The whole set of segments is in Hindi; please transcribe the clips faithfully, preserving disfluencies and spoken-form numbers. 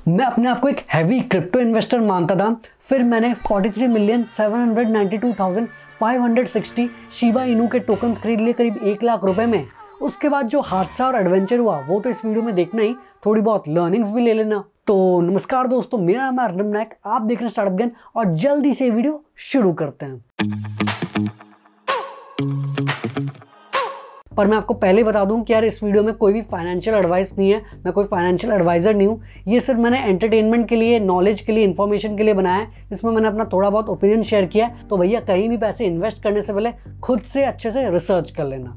मैं अपने आप को एक हैवी क्रिप्टो इन्वेस्टर मानता था, फिर मैंने तैंतालीस million seven hundred ninety two thousand five hundred sixty Shiba Inu के टोकन्स खरीद लिए करीब एक लाख रुपए में। उसके बाद जो हादसा और एडवेंचर हुआ वो तो इस वीडियो में देखना ही, थोड़ी बहुत लर्निंग्स भी ले लेना। तो नमस्कार दोस्तों, मेरा नाम है अर्नब नायक, आप देख रहे हैं स्टार्टअप ज्ञान और जल्दी से वीडियो शुरू करते हैं। पर मैं आपको पहले बता दूं कि यार इस वीडियो में कोई भी फाइनेंशियल एडवाइस नहीं है, मैं कोई फाइनेंशियल एडवाइज़र नहीं हूँ। ये सिर्फ मैंने एंटरटेनमेंट के लिए, नॉलेज के लिए, इन्फॉर्मेशन के लिए बनाया है, जिसमें मैंने अपना थोड़ा बहुत ओपिनियन शेयर किया है। तो भैया कहीं भी पैसे इन्वेस्ट करने से पहले खुद से अच्छे से रिसर्च कर लेना।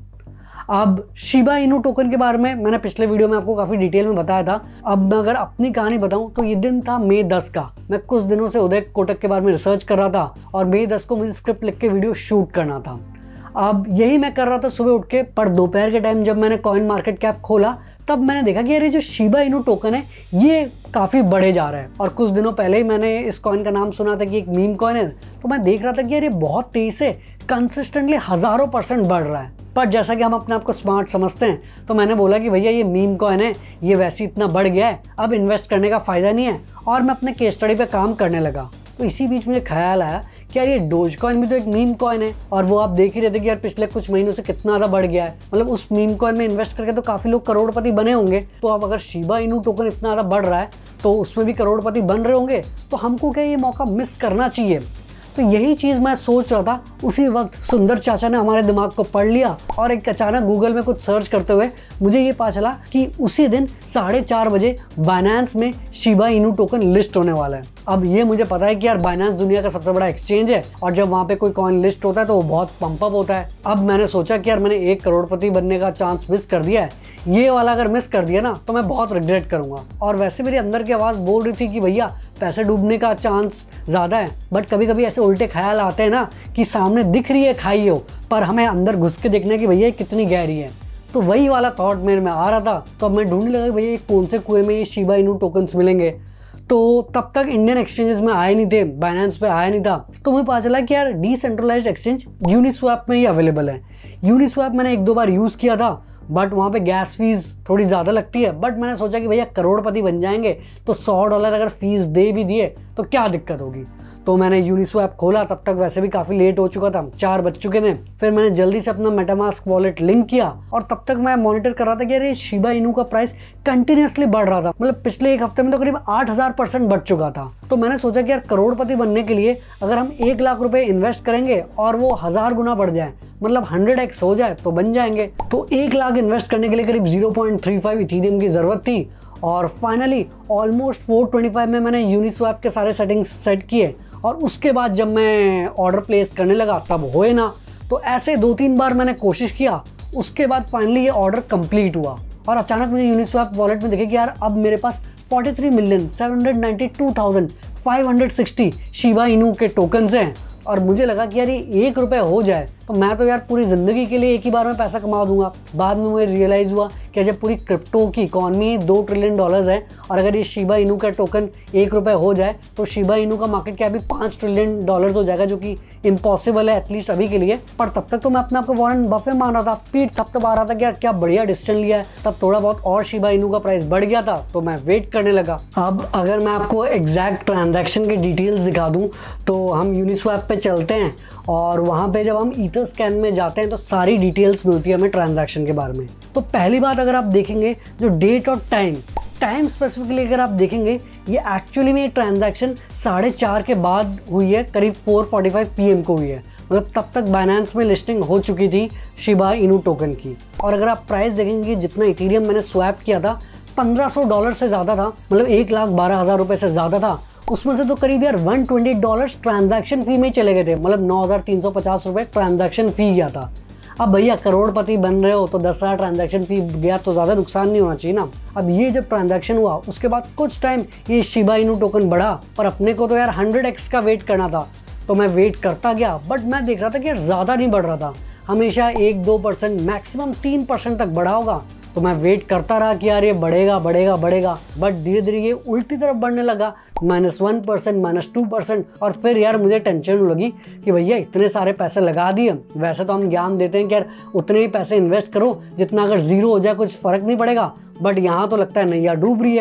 अब शिबा इनू टोकन के बारे में मैंने पिछले वीडियो में आपको काफ़ी डिटेल में बताया था। अब मैं अगर अपनी कहानी बताऊं तो ये दिन था मई दस का। मैं कुछ दिनों से उदय कोटक के बारे में रिसर्च कर रहा था और मई दस को मुझे स्क्रिप्ट लिख के वीडियो शूट करना था। अब यही मैं कर रहा था सुबह उठ के, पर दोपहर के टाइम जब मैंने कॉइन मार्केट कैप खोला तब मैंने देखा कि यार ये जो शिबा इनू टोकन है ये काफ़ी बढ़े जा रहा है। और कुछ दिनों पहले ही मैंने इस कॉइन का नाम सुना था कि एक मीम कॉइन है, तो मैं देख रहा था कि यार ये बहुत तेज़ी से कंसिस्टेंटली हज़ारों परसेंट बढ़ रहा है। पर जैसा कि हम अपने आप को स्मार्ट समझते हैं तो मैंने बोला कि भैया ये मीम कॉइन है, ये वैसे इतना बढ़ गया है, अब इन्वेस्ट करने का फ़ायदा नहीं है। और मैं अपने केस स्टडी पे काम करने लगा। तो इसी बीच मुझे ख्याल आया कि यार ये डोज कॉइन भी तो एक मीम कॉइन है, और वो आप देख ही रहे थे कि यार पिछले कुछ महीनों से कितना ज़्यादा बढ़ गया है। मतलब उस मीम कॉइन में इन्वेस्ट करके तो काफ़ी लोग करोड़पति बने होंगे। तो अब अगर शिबा इनू टोकन इतना ज़्यादा बढ़ रहा है तो उसमें भी करोड़पति बन रहे होंगे, तो हमको क्या ये मौका मिस करना चाहिए? तो यही चीज़ मैं सोच रहा था। उसी वक्त सुंदर चाचा ने हमारे दिमाग को पढ़ लिया और एक अचानक गूगल में कुछ सर्च करते हुए मुझे ये पता चला कि उसी दिन साढ़े चार बजे बाइनेंस में शिबा इनू टोकन लिस्ट होने वाला है। अब ये मुझे पता है कि यार बाइनेंस दुनिया का सबसे बड़ा एक्सचेंज है और जब वहाँ पे कोई कॉइन लिस्ट होता है तो वो बहुत पंप अप होता है। अब मैंने सोचा कि यार मैंने एक करोड़पति बनने का चांस मिस कर दिया है, ये वाला अगर मिस कर दिया ना तो मैं बहुत रिग्रेट करूँगा। और वैसे मेरी अंदर की आवाज़ बोल रही थी कि भैया पैसे डूबने का चांस ज़्यादा है, बट कभी कभी ऐसे उल्टे ख्याल आते हैं ना कि सामने दिख रही है खाई हो, पर हमें अंदर घुस के देखना कि भैया कितनी गहरी है। तो वही वाला थॉट मेरे में आ रहा था। तो अब मैं ढूंढने लगा भैया कौन से कुएं में ये शिबा इनू टोकन्स मिलेंगे। तो तब तक इंडियन एक्सचेंजेस में आए नहीं थे, बाइनेंस पे आया नहीं था। तो मुझे पता चला कि यार डिसेंट्रलाइज्ड एक्सचेंज यूनिस्वैप में ही अवेलेबल है। यूनिस्वैप मैंने एक दो बार यूज़ किया था, बट वहाँ पे गैस फीस थोड़ी ज़्यादा लगती है। बट मैंने सोचा कि भैया करोड़पति बन जाएंगे तो सौ डॉलर अगर फीस दे भी दिए तो क्या दिक्कत होगी। तो मैंने यूनिस्वैप खोला, तब तक वैसे भी काफ़ी लेट हो चुका था, चार बज चुके थे। फिर मैंने जल्दी से अपना मेटामास्क वॉलेट लिंक किया और तब तक मैं मॉनिटर कर रहा था कि यार ये शिबा इनू का प्राइस कंटिन्यूसली बढ़ रहा था। मतलब पिछले एक हफ्ते में तो करीब आठ हज़ार परसेंट बढ़ चुका था। तो मैंने सोचा कि यार करोड़पति बनने के लिए अगर हम एक लाख रुपए इन्वेस्ट करेंगे और वो हज़ार गुना बढ़ जाए, मतलब हंड्रेड एक्स हो जाए तो बन जाएंगे। तो एक लाख इन्वेस्ट करने के लिए करीब zero point three five Ethereum की ज़रूरत थी। और finally almost four twenty five में मैंने यूनिस्वैप के सारे सेटिंग्स सेट किए और उसके बाद जब मैं ऑर्डर प्लेस करने लगा तब होए ना। तो ऐसे दो तीन बार मैंने कोशिश किया, उसके बाद फाइनली ये ऑर्डर कंप्लीट हुआ। और अचानक मुझे यूनिस्वैप वॉलेट में दिखे कि यार अब मेरे पास तैंतालीस million seven hundred ninety two thousand five hundred sixty Shiba Inu के टोकन्स हैं। और मुझे लगा कि यार ये एक रुपये हो जाए तो मैं तो यार पूरी ज़िंदगी के लिए एक ही बार में पैसा कमा दूंगा। बाद में मुझे रियलाइज़ हुआ कि जब पूरी क्रिप्टो की इकॉनमी दो ट्रिलियन डॉलर्स है और अगर ये शिबा इनू का टोकन एक रुपये हो जाए तो शिबा इनू का मार्केट कैप भी पाँच ट्रिलियन डॉलर्स हो जाएगा, जो कि इम्पॉसिबल है एटलीस्ट अभी के लिए। पर तब तक तो मैं अपने आप को वॉरेन बफे मान रहा था, पीठ तब तब आ रहा था कि यार क्या बढ़िया डिसीजन लिया है। तब थोड़ा बहुत और शिबा इनू का प्राइस बढ़ गया था तो मैं वेट करने लगा। अब अगर मैं आपको एग्जैक्ट ट्रांजैक्शन के डिटेल्स दिखा दूँ तो हम यूनिस्वैप पे चलते हैं और वहाँ पे जब हम ईथर स्कैन में जाते हैं तो सारी डिटेल्स मिलती है हमें ट्रांजैक्शन के बारे में। तो पहली बात अगर आप देखेंगे जो डेट और टाइम टाइम स्पेसिफिकली अगर आप देखेंगे, ये एक्चुअली में ये ट्रांजैक्शन साढ़े चार के बाद हुई है, करीब four forty five P M को हुई है। मतलब तब तक बाइनेंस में लिस्टिंग हो चुकी थी शिबा इनू टोकन की। और अगर आप प्राइस देखेंगे, जितना इथीरियम मैंने स्वैप किया था पंद्रह सौ डॉलर से ज़्यादा था, मतलब एक लाख बारह हज़ार रुपये से ज़्यादा था। उसमें से तो करीब यार one twenty dollar transaction fee में चले गए थे, मतलब नौ हज़ार तीन सौ पचास रुपये ट्रांजैक्शन फ़ी गया था। अब भैया करोड़पति बन रहे हो तो दस हज़ार ट्रांजैक्शन फ़ी गया तो ज़्यादा नुकसान नहीं होना चाहिए ना। अब ये जब ट्रांजैक्शन हुआ उसके बाद कुछ टाइम ये शिबा इनू टोकन बढ़ा, पर अपने को तो यार हंड्रेड एक्स का वेट करना था। तो मैं वेट करता गया, बट मैं देख रहा था कि यार ज़्यादा नहीं बढ़ रहा था, हमेशा एक दो परसेंट मैक्सिमम तीन परसेंट तक बढ़ा होगा। तो मैं वेट करता रहा कि यार ये बढ़ेगा बढ़ेगा बढ़ेगा, बट धीरे धीरे ये उल्टी तरफ बढ़ने लगा, minus one percent minus two percent. और फिर यार मुझे टेंशन लगी कि भैया इतने सारे पैसे लगा दिए, वैसे तो हम ज्ञान देते हैं कि यार उतने ही पैसे इन्वेस्ट करो जितना अगर जीरो हो जाए कुछ फ़र्क नहीं पड़ेगा, बट यहाँ तो लगता है नैया डूब रही है।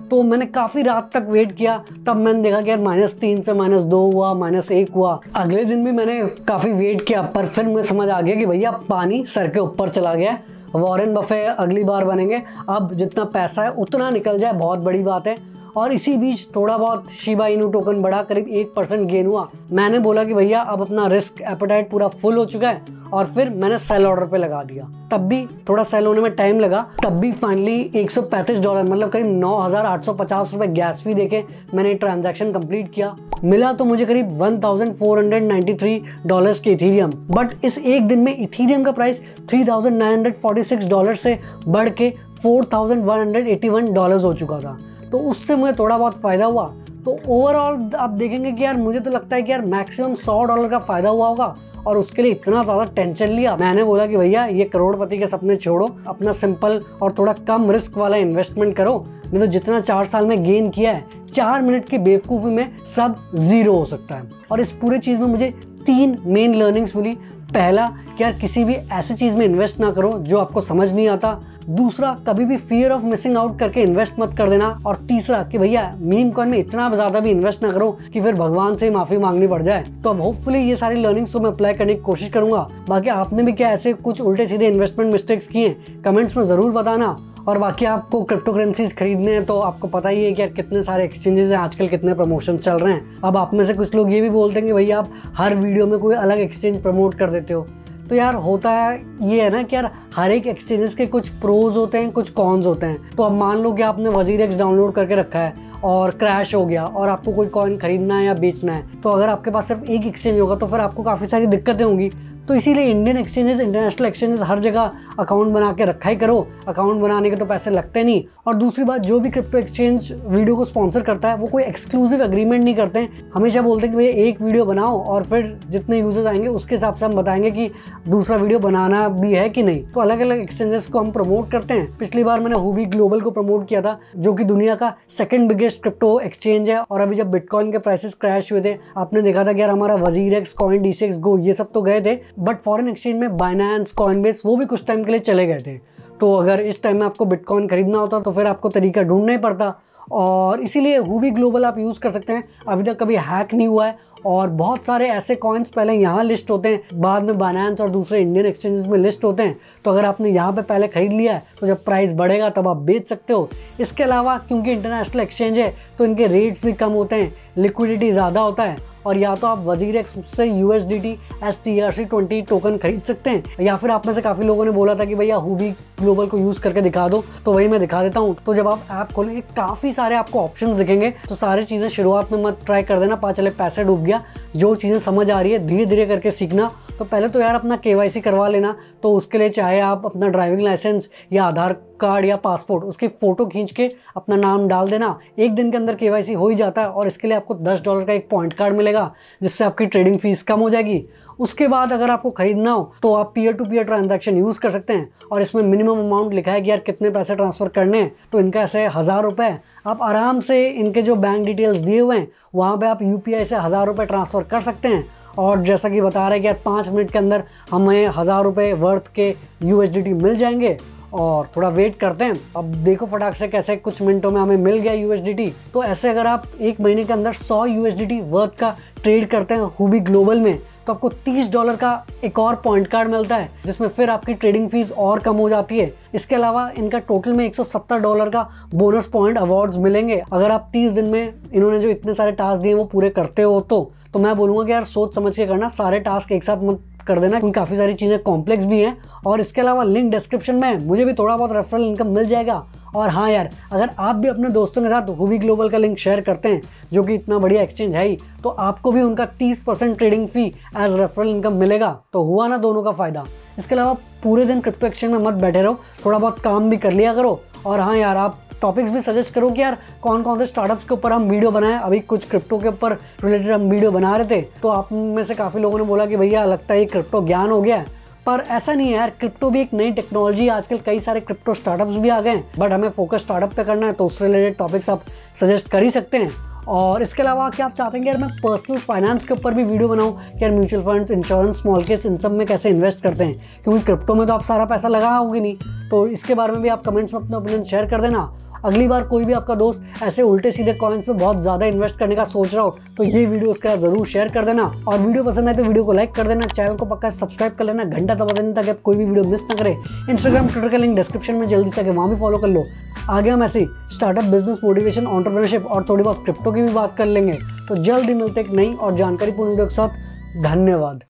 तो मैंने काफ़ी रात तक वेट किया, तब मैंने देखा कि यार माइनस तीन से माइनस दो हुआ, माइनस एक हुआ। अगले दिन भी मैंने काफ़ी वेट किया, पर फिर मुझे समझ आ गया कि भैया पानी सर के ऊपर चला गया, वॉरेन बफे अगली बार बनेंगे, अब जितना पैसा है उतना निकल जाए, बहुत बड़ी बात है। और इसी बीच थोड़ा बहुत शिबा इनू टोकन बढ़ा, करीब एक परसेंट गेन हुआ। मैंने बोला कि भैया अब अपना रिस्क एपेटाइट पूरा फुल हो चुका है, और फिर मैंने सेल ऑर्डर पे लगा दिया। तब भी थोड़ा सेल होने में टाइम लगा, तब भी फाइनली एक सौ पैंतीस डॉलर मतलब करीब नौ हज़ार आठ सौ पचास रुपए गैस फी देके मैंने ट्रांजैक्शन कंप्लीट किया। मिला तो मुझे करीब चौदह सौ तिरानवे डॉलर्स के इथीरियम, बट इस एक दिन में इथीरियम का प्राइस तीन हज़ार नौ सौ छियालीस डॉलर से बढ़ के चार हज़ार एक सौ इक्यासी डॉलर्स हो चुका था। तो उससे मुझे थोड़ा बहुत फ़ायदा हुआ। तो ओवरऑल आप देखेंगे कि यार मुझे तो लगता है कि यार मैक्सिमम सौ डॉलर का फ़ायदा हुआ होगा, और उसके लिए इतना ज़्यादा टेंशन लिया। मैंने बोला कि भैया ये करोड़पति के सपने छोड़ो, अपना सिंपल और थोड़ा कम रिस्क वाला इन्वेस्टमेंट करो, नहीं तो जितना चार साल में गेन किया है, चार मिनट की बेवकूफ़ी में सब ज़ीरो हो सकता है। और इस पूरे चीज़ में मुझे तीन मेन लर्निंग्स मिली। पहला कि यार किसी भी ऐसी चीज़ में इन्वेस्ट ना करो जो आपको समझ नहीं आता। दूसरा, कभी भी फियर ऑफ मिसिंग आउट करके इन्वेस्ट मत कर देना। और तीसरा कि भैया मीम कॉइन में इतना ज़्यादा भी इन्वेस्ट ना करो कि फिर भगवान से माफ़ी मांगनी पड़ जाए। तो अब होपफुली ये सारी लर्निंग्स को मैं अप्लाई करने की कोशिश करूंगा। बाकी आपने भी क्या ऐसे कुछ उल्टे सीधे इन्वेस्टमेंट मिस्टेक्स किए हैं, कमेंट्स में ज़रूर बताना। और बाकी आपको क्रिप्टो करेंसीज खरीदने हैं तो आपको पता ही है कि यार कितने सारे एक्सचेंजेस हैं आजकल, कितने प्रमोशन चल रहे हैं। अब आप में से कुछ लोग ये भी बोलते हैं कि भैया आप हर वीडियो में कोई अलग एक्सचेंज प्रमोट कर देते हो। तो यार होता है ये है ना कि यार हर एक एक्सचेंजेस के कुछ प्रोज होते हैं, कुछ कॉन्स होते हैं। तो अब मान लो कि आपने वजीरेक्स डाउनलोड करके रखा है और क्रैश हो गया और आपको कोई कॉइन खरीदना है या बेचना है, तो अगर आपके पास सिर्फ एक एक्सचेंज होगा तो फिर आपको काफ़ी सारी दिक्कतें होंगी। तो इसीलिए इंडियन एक्सचेंजेस, इंटरनेशनल एक्सचेंजेस हर जगह अकाउंट बना के रखा ही करो। अकाउंट बनाने के तो पैसे लगते नहीं। और दूसरी बात, जो भी क्रिप्टो एक्सचेंज वीडियो को स्पॉन्सर करता है वो कोई एक्सक्लूसिव एग्रीमेंट नहीं करते हैं। हमेशा बोलते हैं कि भैया एक वीडियो बनाओ और फिर जितने यूजर्स आएंगे उसके हिसाब से हम बताएंगे कि दूसरा वीडियो बनाना भी है कि नहीं। तो अलग अलग एक्सचेंजेस को हम प्रमोट करते हैं। पिछली बार मैंने हुबी ग्लोबल को प्रमोट किया था, जो कि दुनिया का सेकंड बिगेस्ट क्रिप्टो एक्सचेंज है। और अभी जब बिटकॉइन के प्राइसेस क्रैश हुए थे, आपने देखा था कि यार हमारा WazirX, Coin D C X Go ये सब तो गए थे, बट फॉरेन एक्सचेंज में बाइनेंस, कॉइनबेस वो भी कुछ टाइम के लिए चले गए थे। तो अगर इस टाइम में आपको बिटकॉइन खरीदना होता तो फिर आपको तरीका ढूंढना ही पड़ता। और इसीलिए हुबी ग्लोबल आप यूज़ कर सकते हैं। अभी तक कभी हैक नहीं हुआ है और बहुत सारे ऐसे कॉइन्स पहले यहाँ लिस्ट होते हैं, बाद में बाइनेंस और दूसरे इंडियन एक्सचेंजेस में लिस्ट होते हैं। तो अगर आपने यहाँ पे पहले खरीद लिया है तो जब प्राइस बढ़ेगा तब आप बेच सकते हो। इसके अलावा क्योंकि इंटरनेशनल एक्सचेंज है तो इनके रेट्स भी कम होते हैं, लिक्विडिटी ज़्यादा होता है। और या तो आप वजीरेक्स से U S D T S T R C twenty token खरीद सकते हैं, या फिर आप में से काफ़ी लोगों ने बोला था कि भैया हुबी ग्लोबल को यूज़ करके दिखा दो, तो वही मैं दिखा देता हूँ। तो जब आप ऐप खोलेंगे काफ़ी सारे आपको ऑप्शंस दिखेंगे। तो सारी चीज़ें शुरुआत में मत ट्राई कर देना, पता चले पैसे डूब गया। जो चीज़ें समझ आ रही है धीरे धीरे करके सीखना। तो पहले तो यार अपना के वाई सी करवा लेना। तो उसके लिए चाहे आप अपना ड्राइविंग लाइसेंस या आधार कार्ड या पासपोर्ट, उसकी फ़ोटो खींच के अपना नाम डाल देना। एक दिन के अंदर के वाई सी हो ही जाता है। और इसके लिए आपको दस डॉलर का एक पॉइंट कार्ड मिलेगा, जिससे आपकी ट्रेडिंग फीस कम हो जाएगी। उसके बाद अगर आपको खरीदना हो तो आप peer to peer transaction use कर सकते हैं। और इसमें मिनिमम अमाउंट लिखा है कि यार कितने पैसे ट्रांसफ़र करने हैं। तो इनका ऐसे हज़ार रुपये आप आराम से, इनके जो बैंक डिटेल्स दिए हुए हैं वहाँ पे आप यू पी आई से हज़ार रुपये ट्रांसफ़र कर सकते हैं। और जैसा कि बता रहे हैं कि यार पाँच मिनट के अंदर हमें हज़ार रुपये वर्थ के यू एस डी टी मिल जाएंगे। और थोड़ा वेट करते हैं, अब देखो फटाक से कैसे कुछ मिनटों में हमें मिल गया यू एस डी टी। तो ऐसे अगर आप एक महीने के अंदर सौ U S D T worth का ट्रेड करते हैं हुबी ग्लोबल में, तो आपको तीस डॉलर का एक और पॉइंट कार्ड मिलता है, जिसमें फिर आपकी ट्रेडिंग फीस और कम हो जाती है। इसके अलावा इनका टोटल में एक सौ सत्तर डॉलर का बोनस पॉइंट अवार्ड्स मिलेंगे अगर आप तीस दिन में इन्होंने जो इतने सारे टास्क दिए वो पूरे करते हो। तो तो मैं बोलूँगा कि यार सोच समझ के करना, सारे टास्क एक साथ मत कर देना, क्योंकि काफ़ी सारी चीज़ें कॉम्प्लेक्स भी हैं। और इसके अलावा लिंक डिस्क्रिप्शन में, मुझे भी थोड़ा बहुत रेफरल इनकम मिल जाएगा। और हाँ यार, अगर आप भी अपने दोस्तों के साथ हुबी ग्लोबल का लिंक शेयर करते हैं, जो कि इतना बढ़िया एक्सचेंज है ही, तो आपको भी उनका तीस percent trading fee as referral income मिलेगा। तो हुआ ना दोनों का फ़ायदा। इसके अलावा पूरे दिन क्रिप्टो एक्सचेंज में मत बैठे रहो, थोड़ा बहुत काम भी कर लिया करो। और हाँ यार, आप टॉपिक्स भी सजेस्ट करो कि यार कौन कौन से स्टार्टअप्स के ऊपर हम वीडियो बनाएं। अभी कुछ क्रिप्टो के ऊपर रिलेटेड हम वीडियो बना रहे थे, तो आप में से काफ़ी लोगों ने बोला कि भैया लगता है ये क्रिप्टो ज्ञान हो गया है। पर ऐसा नहीं है यार, क्रिप्टो भी एक नई टेक्नोलॉजी है। आजकल कई सारे क्रिप्टो स्टार्टअप्स भी आ गए हैं, बट हमें फोकस स्टार्टअप पे करना है, तो उससे रिलेटेड टॉपिक्स आप सजेस्ट कर ही सकते हैं। और इसके अलावा क्या आप चाहते हैं कि यार मैं पर्सनल फाइनेंस के ऊपर भी वीडियो बनाऊं कि यार mutual funds, insurance, small cases, इन सब में कैसे इन्वेस्ट करते हैं, क्योंकि क्रिप्टो में तो आप सारा पैसा लगाओगे नहीं। तो इसके बारे में भी आप कमेंट्स में अपना ओपिनियन शेयर कर देना। अगली बार कोई भी आपका दोस्त ऐसे उल्टे सीधे कॉइन्स पे बहुत ज़्यादा इन्वेस्ट करने का सोच रहा हो तो ये वीडियो उसके साथ ज़रूर शेयर कर देना। और वीडियो पसंद आए तो वीडियो को लाइक कर देना, चैनल को पक्का सब्सक्राइब कर लेना, घंटा दबा देना ताकि आप कोई भी वीडियो मिस ना करें। इंस्टाग्राम ट्विटर का लिंक डिस्क्रिप्शन में जल्दी से आगे वहाँ भी फॉलो कर लो। आगे हम ऐसे स्टार्टअप, बिजनेस, मोटिवेशन, एंटरप्रेन्योरशिप और थोड़ी बहुत क्रिप्टो की भी बात कर लेंगे। तो जल्दी मिलते एक नई और जानकारीपूर्ण वीडियो के साथ। धन्यवाद।